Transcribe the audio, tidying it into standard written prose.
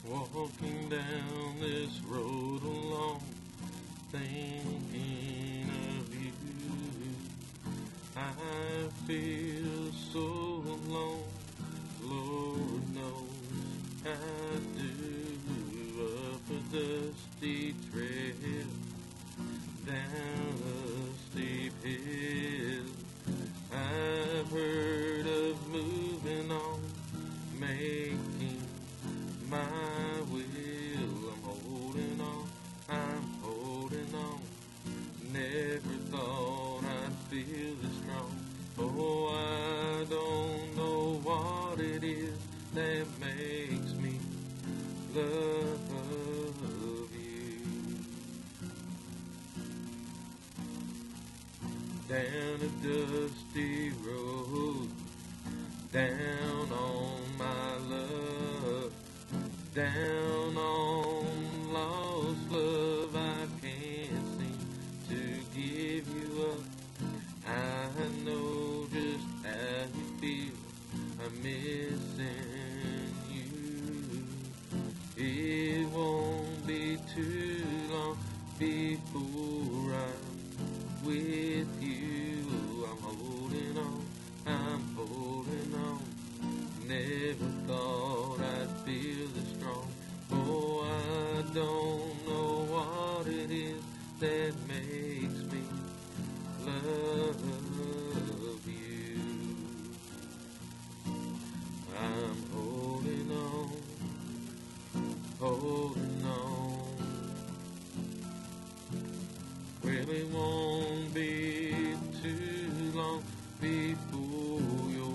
Walking down this road alone, thinking of you. I feel so alone, Lord knows I do. Up a dusty trail, down a steep hill. I've heard of moving on, making my will. I'm holding on. Never thought I'd feel this strong. Oh, I don't know what it is that makes me love you. Down a dusty road, down on my luck, down on lost love. I can't seem to give you up. I know just how you feel. I'm missing you. It won't be too long before I'm with you. I'm holding on. Never thought I'd feel this strong. Oh, I don't know what it is that makes me love you. I'm holding on. Well, it won't be too long before you're